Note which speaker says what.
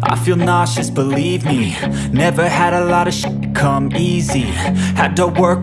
Speaker 1: I feel nauseous, believe me. Never had a lot of shit come easy. Had to work